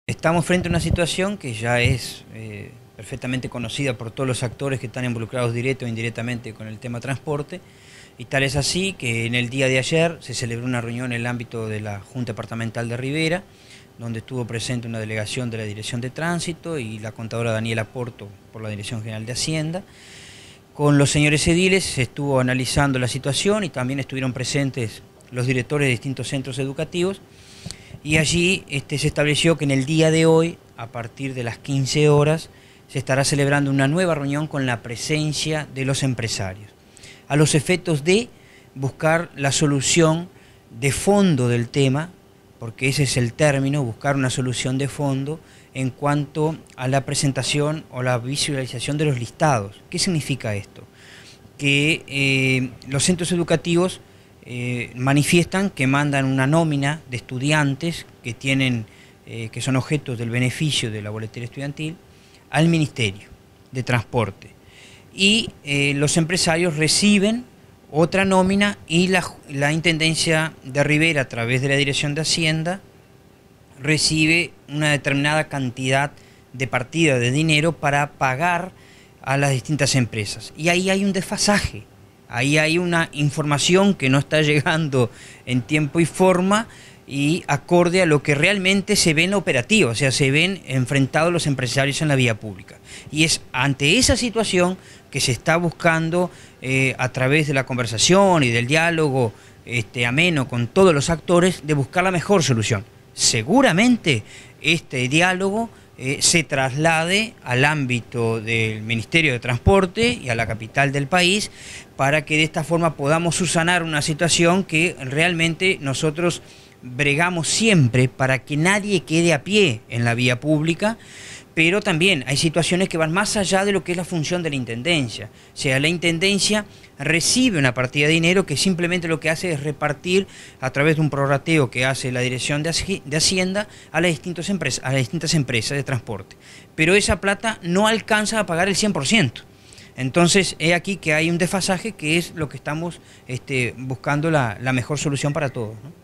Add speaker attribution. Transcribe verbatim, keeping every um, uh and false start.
Speaker 1: Estamos frente a una situación que ya es eh, perfectamente conocida por todos los actores que están involucrados directo o indirectamente con el tema transporte, y tal es así que en el día de ayer se celebró una reunión en el ámbito de la Junta Departamental de Rivera, donde estuvo presente una delegación de la Dirección de Tránsito y la contadora Daniela Porto por la Dirección General de Hacienda. Con los señores ediles se estuvo analizando la situación y también estuvieron presentes los directores de distintos centros educativos, y allí este, se estableció que en el día de hoy, a partir de las quince horas, se estará celebrando una nueva reunión con la presencia de los empresarios, a los efectos de buscar la solución de fondo del tema, porque ese es el término, buscar una solución de fondo en cuanto a la presentación o la visualización de los listados. ¿Qué significa esto? Que eh, los centros educativos eh, manifiestan que mandan una nómina de estudiantes que, tienen, eh, que son objetos del beneficio de la boletera estudiantil al Ministerio de Transporte, y eh, los empresarios reciben otra nómina y la, la Intendencia de Rivera, a través de la Dirección de Hacienda, recibe una determinada cantidad de partida de dinero para pagar a las distintas empresas. Y ahí hay un desfasaje, ahí hay una información que no está llegando en tiempo y forma y acorde a lo que realmente se ve en la operativa, o sea, se ven enfrentados los empresarios en la vía pública. Y es ante esa situación que se está buscando, eh, a través de la conversación y del diálogo este, ameno con todos los actores, de buscar la mejor solución. Seguramente este diálogo eh, se traslade al ámbito del Ministerio de Transporte y a la capital del país, para que de esta forma podamos subsanar una situación que realmente nosotros bregamos siempre para que nadie quede a pie en la vía pública, pero también hay situaciones que van más allá de lo que es la función de la Intendencia. O sea, la Intendencia recibe una partida de dinero que simplemente lo que hace es repartir a través de un prorrateo que hace la Dirección de Hacienda a las distintas empresas, a las distintas empresas de transporte. Pero esa plata no alcanza a pagar el cien por ciento. Entonces, es aquí que hay un desfasaje, que es lo que estamos este, buscando la, la mejor solución para todos, ¿no?